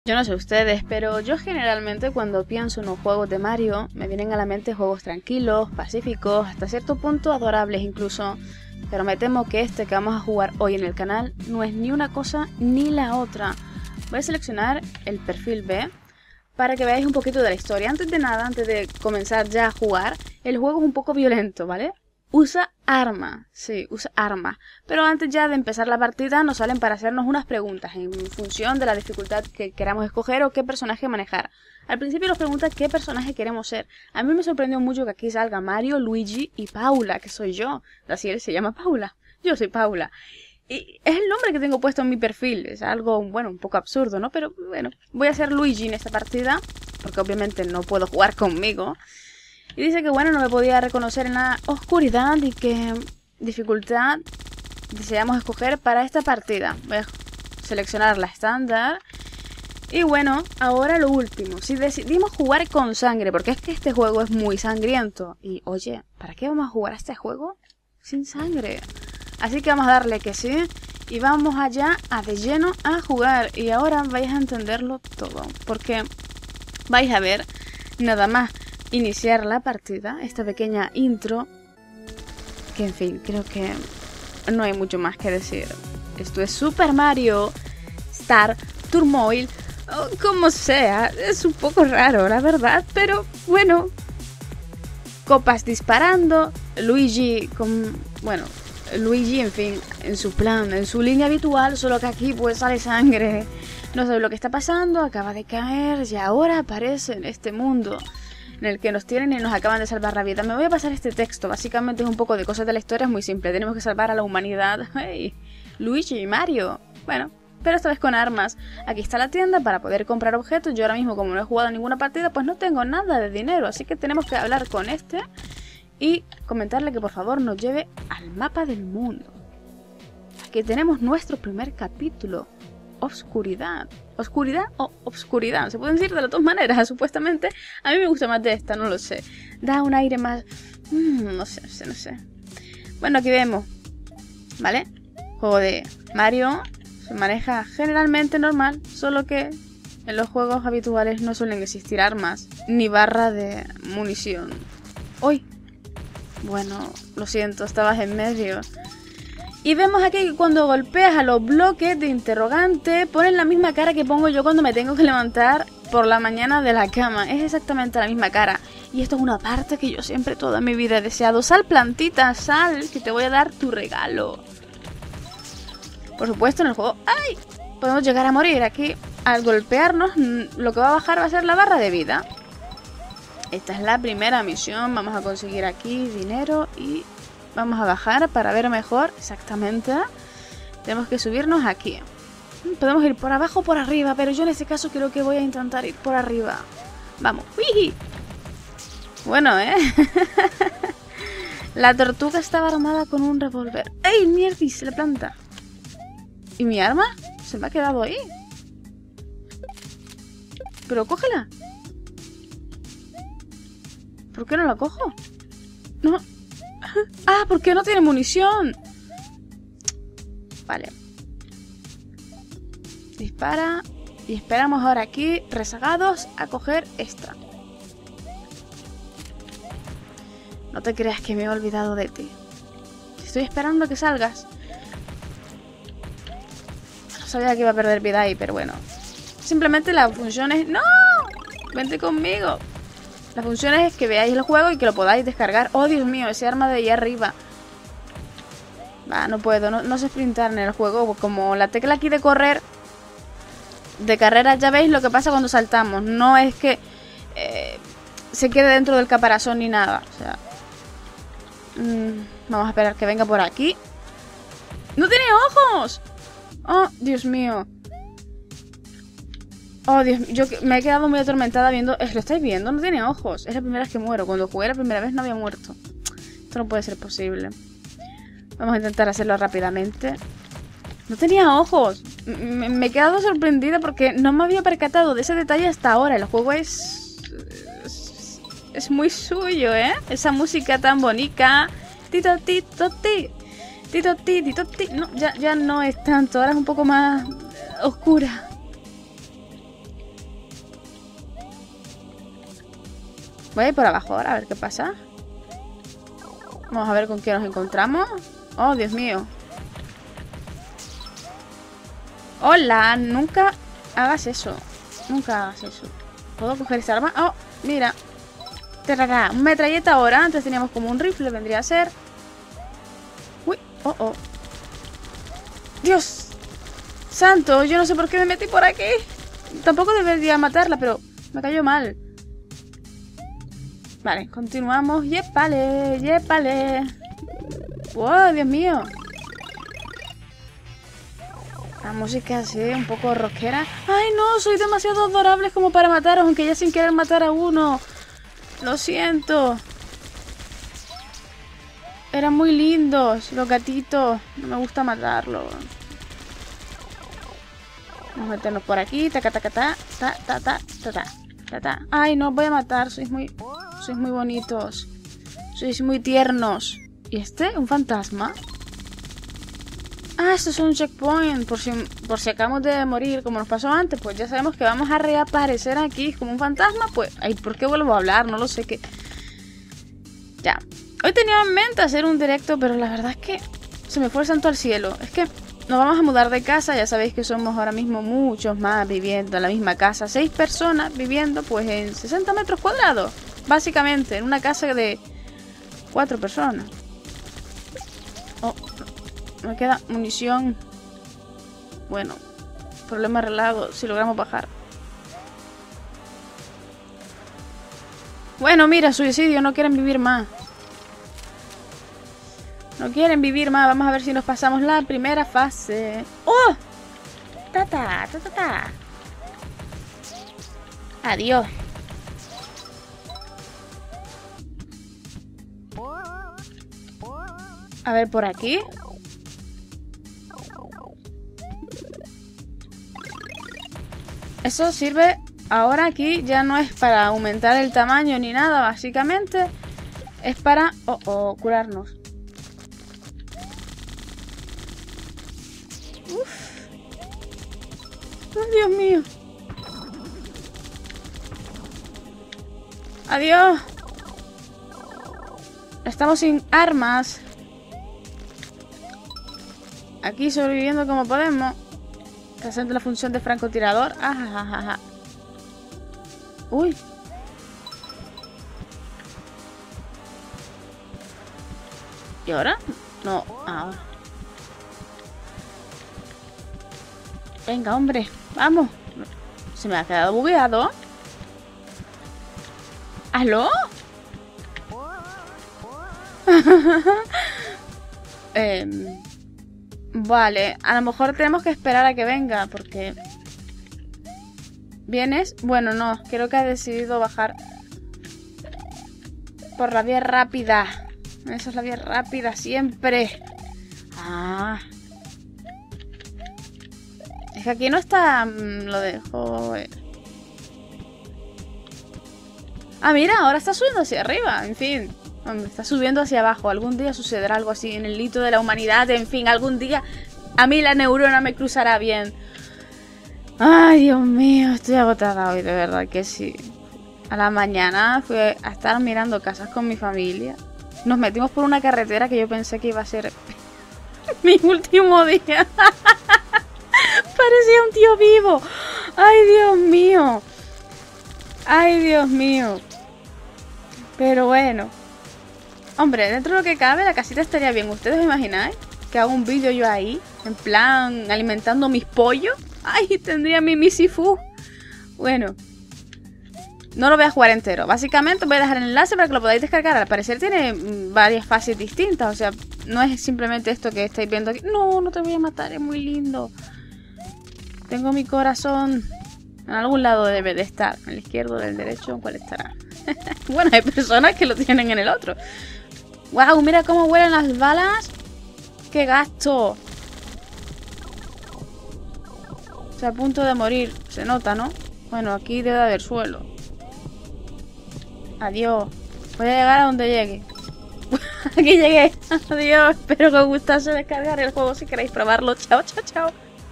Yo no sé ustedes, pero yo generalmente cuando pienso en los juegos de Mario me vienen a la mente juegos tranquilos, pacíficos, hasta cierto punto adorables incluso. Pero me temo que este que vamos a jugar hoy en el canal no es ni una cosa ni la otra. Voy a seleccionar el perfil B para que veáis un poquito de la historia. Antes de nada, antes de comenzar ya a jugar, el juego es un poco violento, ¿vale? Usa arma, sí, usa arma. Pero antes ya de empezar la partida nos salen para hacernos unas preguntas en función de la dificultad que queramos escoger o qué personaje manejar. Al principio nos pregunta qué personaje queremos ser. A mí me sorprendió mucho que aquí salga Mario, Luigi y Paula, que soy yo. Así él se llama Paula. Yo soy Paula. Y es el nombre que tengo puesto en mi perfil. Es algo, bueno, un poco absurdo, ¿no? Pero bueno, voy a ser Luigi en esta partida, porque obviamente no puedo jugar conmigo. Y dice que bueno, no me podía reconocer en la oscuridad y que dificultad deseamos escoger para esta partida. Voy a seleccionar la estándar. Y bueno, ahora lo último. Si decidimos jugar con sangre, porque es que este juego es muy sangriento. Y oye, ¿para qué vamos a jugar a este juego sin sangre? Así que vamos a darle que sí. Y vamos allá a de lleno a jugar. Y ahora vais a entenderlo todo. Porque vais a ver nada más iniciar la partida, esta pequeña intro, que en fin, creo que no hay mucho más que decir. Esto es Super Mario Star Turmoil, como sea, es un poco raro la verdad, pero bueno, copas disparando, Luigi con, bueno, Luigi en fin, en su plan, en su línea habitual, solo que aquí pues sale sangre, no sabe lo que está pasando, acaba de caer y ahora aparece en este mundo en el que nos tienen y nos acaban de salvar la vida. Me voy a pasar este texto, básicamente es un poco de cosas de la historia, es muy simple, tenemos que salvar a la humanidad. Hey, Luigi y Mario, bueno, pero esta vez con armas. Aquí está la tienda para poder comprar objetos. Yo ahora mismo, como no he jugado ninguna partida, pues no tengo nada de dinero, así que tenemos que hablar con este y comentarle que por favor nos lleve al mapa del mundo. Aquí tenemos nuestro primer capítulo. Oscuridad. ¿Oscuridad o obscuridad? Se pueden decir de las dos maneras, supuestamente. A mí me gusta más de esta, no lo sé. Da un aire más... no sé. Bueno, aquí vemos, ¿vale? Juego de Mario. Se maneja generalmente normal, solo que en los juegos habituales no suelen existir armas, ni barra de munición. ¡Uy! Bueno, lo siento, estabas en medio. Y vemos aquí que cuando golpeas a los bloques de interrogante ponen la misma cara que pongo yo cuando me tengo que levantar por la mañana de la cama. Es exactamente la misma cara. Y esto es una parte que yo siempre toda mi vida he deseado. Sal, plantita, sal, que te voy a dar tu regalo. Por supuesto en el juego... ¡Ay! Podemos llegar a morir. Aquí al golpearnos lo que va a bajar va a ser la barra de vida. Esta es la primera misión. Vamos a conseguir aquí dinero y... vamos a bajar para ver mejor exactamente. Tenemos que subirnos aquí. Podemos ir por abajo o por arriba, pero yo en este caso creo que voy a intentar ir por arriba. Vamos. ¡Uy! Bueno, La tortuga estaba armada con un revólver. ¡Ey, mierdis! La planta. ¿Y mi arma? Se me ha quedado ahí. Pero cógela. ¿Por qué no la cojo? No... ¡Ah! ¿Por qué no tiene munición? Vale. Dispara. Y esperamos ahora aquí, rezagados, a coger esta. No te creas que me he olvidado de ti. Estoy esperando a que salgas. No sabía que iba a perder vida ahí, pero bueno. Simplemente la función es... ¡No! Vente conmigo. La función es que veáis el juego y que lo podáis descargar. ¡Oh, Dios mío! Ese arma de ahí arriba. Va, no puedo. No sé sprintar en el juego. Como la tecla aquí de correr... de carrera, ya veis lo que pasa cuando saltamos. No es que... se quede dentro del caparazón ni nada. O sea... vamos a esperar que venga por aquí. ¡No tiene ojos! ¡Oh, Dios mío! Oh, Dios mío, yo me he quedado muy atormentada viendo... ¿Lo estáis viendo? No tiene ojos. Es la primera vez que muero. Cuando jugué la primera vez no había muerto. Esto no puede ser posible. Vamos a intentar hacerlo rápidamente. No tenía ojos. Me he quedado sorprendida porque no me había percatado de ese detalle hasta ahora. El juego es muy suyo, ¿eh? Esa música tan bonita. Tito, tito, ti. Tito, ti, tito, ti. No, ya no es tanto. Ahora es un poco más oscura. Voy a ir por abajo ahora, a ver qué pasa. Vamos a ver con qué nos encontramos. Oh, Dios mío. Hola, nunca hagas eso. Nunca hagas eso. ¿Puedo coger esta arma? Oh, mira. Tarara, una metralleta ahora. Antes teníamos como un rifle, vendría a ser. Uy, oh, oh. Dios santo, yo no sé por qué me metí por aquí. Tampoco debería matarla, pero me cayó mal. Vale, continuamos. ¡Yépale! ¡Yépale! ¡Wow, Dios mío! La música así, un poco rockera. ¡Ay, no! Soy demasiado adorable como para mataros, aunque ya sin querer matar a uno. Lo siento. Eran muy lindos los gatitos. No me gusta matarlos. Vamos a meternos por aquí. Taca, taca, ta, ta, ta, ta, ta, ta, ta, ta. Ay, no, voy a matar. Sois muy bonitos. Sois muy tiernos. ¿Y este? ¿Un fantasma? Ah, esto es un checkpoint. Por si acabamos de morir, como nos pasó antes, pues ya sabemos que vamos a reaparecer aquí como un fantasma. Pues, ay, ¿por qué vuelvo a hablar? No lo sé qué. Ya. Hoy tenía en mente hacer un directo, pero la verdad es que se me fue el santo al cielo. Es que nos vamos a mudar de casa. Ya sabéis que somos ahora mismo muchos más viviendo en la misma casa. 6 personas viviendo pues en 60 metros cuadrados. Básicamente, en una casa de 4 personas. Oh, me queda munición. Bueno, problema arreglado si logramos bajar. Bueno, mira, suicidio, no quieren vivir más. No quieren vivir más. Vamos a ver si nos pasamos la primera fase. ¡Oh! ¡Ta, ta, ta, ta, ta! Adiós. A ver, por aquí. Eso sirve ahora aquí. Ya no es para aumentar el tamaño ni nada. Básicamente es para curarnos. Uf. Oh, Dios mío. Adiós. Estamos sin armas. Aquí sobreviviendo como podemos. Haciendo la función de francotirador. Ajajaja. Uy. ¿Y ahora? No, ahora. Venga, hombre. Vamos. Se me ha quedado bugueado. ¿Aló? Vale, a lo mejor tenemos que esperar a que venga, porque... ¿Vienes? Bueno, no, creo que ha decidido bajar por la vía rápida. Esa es la vía rápida, siempre. Ah. Es que aquí no está... Lo dejo... Ah, mira, ahora está subiendo hacia arriba, en fin. Está subiendo hacia abajo. Algún día sucederá algo así en el hito de la humanidad. En fin, algún día a mí la neurona me cruzará bien. Ay, Dios mío, estoy agotada hoy, de verdad que sí. A la mañana fui a estar mirando casas con mi familia. Nos metimos por una carretera que yo pensé que iba a ser mi último día. Parecía un tío vivo. Ay, Dios mío. Ay, Dios mío. Pero bueno. Hombre, dentro de lo que cabe, la casita estaría bien. ¿Ustedes me imagináis que hago un vídeo yo ahí? En plan, alimentando mis pollos. ¡Ay! Tendría mi Misifú. Bueno. No lo voy a jugar entero. Básicamente voy a dejar el enlace para que lo podáis descargar. Al parecer tiene varias fases distintas. O sea, no es simplemente esto que estáis viendo aquí. No, no te voy a matar. Es muy lindo. Tengo mi corazón. En algún lado debe de estar. En el izquierdo, del derecho. ¿Cuál estará? Bueno, hay personas que lo tienen en el otro. ¡Wow! Mira cómo huelen las balas. ¡Qué gasto! Está a punto de morir. Se nota, ¿no? Bueno, aquí debe haber suelo. Adiós. Voy a llegar a donde llegue. Aquí llegué. Adiós. Espero que os gustase descargar el juego si queréis probarlo. Chao, chao, chao.